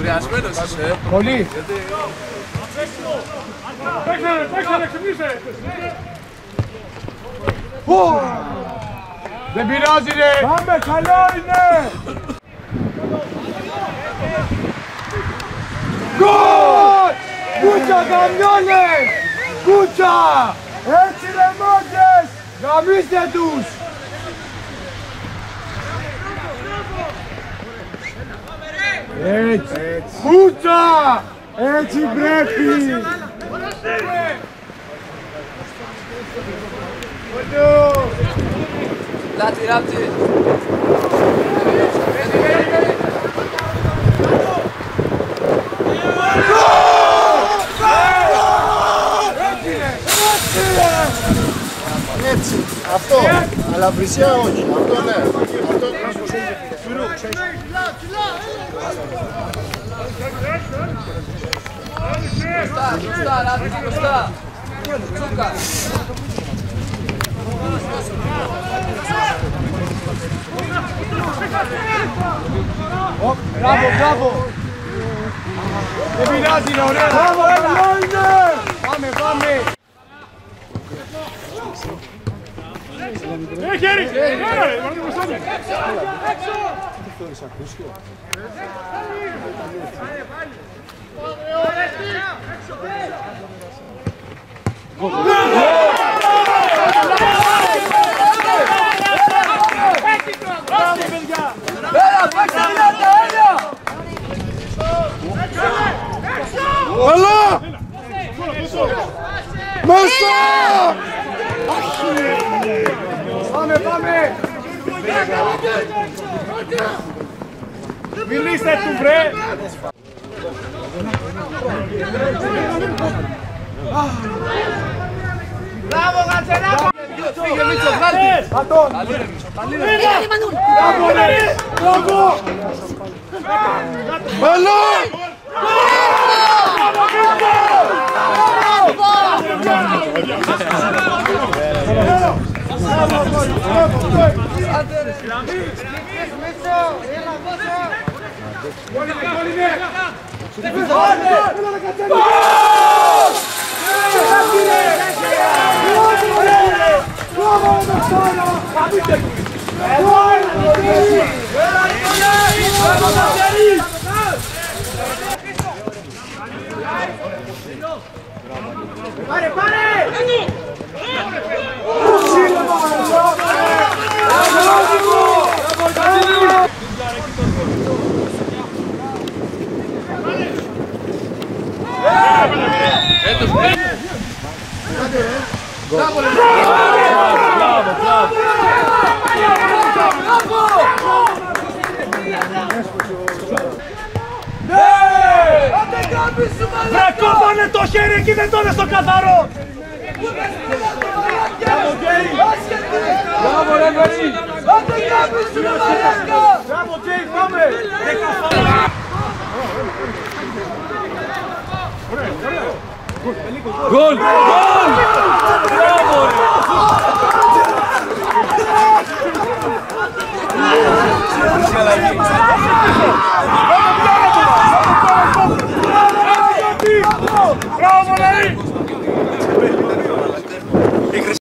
Επηρεασμένος είσαι. Πολύ. Παίξε, ξυπνήσε. Δεν πειράζει ρε. Πάμε, καλό είναι. Γκολ! Κούτσα καμιόλες! Κούτσα! Έτσι ρε μόγκες. Γαμίστε τους! Έτσι! Κούτσα! Έτσι πρέπει. Λάτι, ράπτη. Έτσι, αυτό, αλλά βρισιά όχι, αυτό ναι, αυτό Μπροστά, Ράπτη, μπροστά. Τσούκα. Μπράβο, μπράβο! Δεν πειράζει, είναι ωραία! Μπράβο, καλό είναι. Πάμε, πάμε! Χέρι. Έλα ρε, βάλτε μπροστά μου. Έλα, παίξε δυνατά, έλα! Έλα! Μέσα! Πάμε, πάμε! Μιλήστε του βρε. Μπράβο, Γατσεράκο! Φύγε Μίτσο, βγάλτε! Πατών! Μπράβο ρε. Μπράβο. Έλα! Πάρε, πάρε! Βρε κόμπανε το χέρι εκεί, δεν το είναι στο καθαρό. Μπράβο, ρε Βερή! Μπράβο, Τζέι, πάμε! Γκολ! Γκολ! Μπράβο ρε!